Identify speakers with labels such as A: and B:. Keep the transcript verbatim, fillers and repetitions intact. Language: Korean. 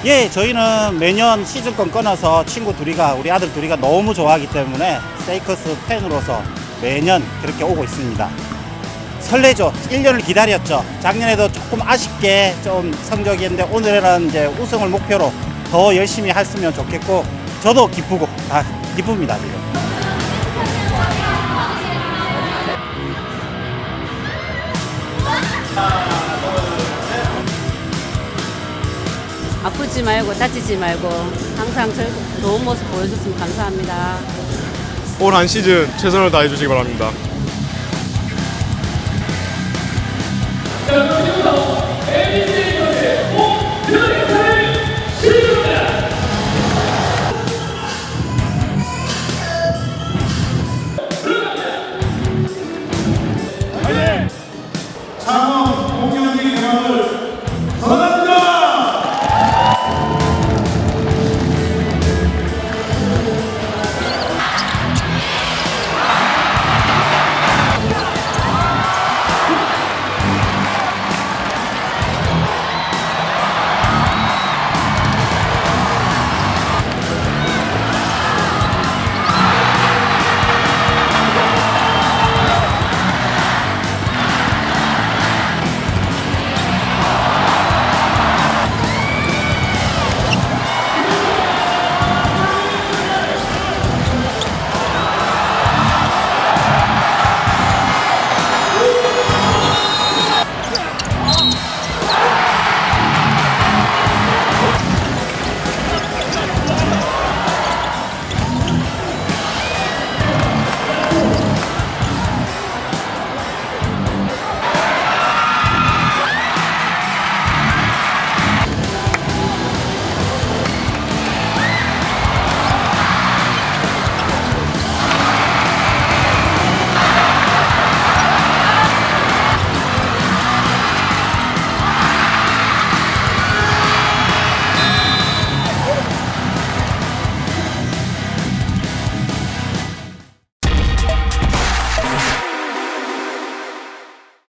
A: 예, 저희는 매년 시즌권 끊어서 친구 둘이가, 우리 아들 둘이가 너무 좋아하기 때문에 세이커스 팬으로서 매년 그렇게 오고 있습니다. 설레죠. 일 년을 기다렸죠. 작년에도 조금 아쉽게 좀 성적이 했는데 오늘은 이제 우승을 목표로 더 열심히 했으면 좋겠고, 저도 기쁘고 다 기쁩니다 지금.
B: 아프지 말고 다치지 말고 항상 좋은 모습 보여줬으면 감사합니다.
C: 올 한 시즌 최선을 다해 주시기 바랍니다.